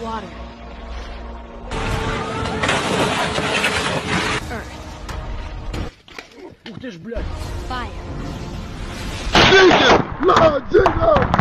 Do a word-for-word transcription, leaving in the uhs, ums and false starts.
Water. Earth. Ух ты ж, блядь! Fire. Джига! На, Джига!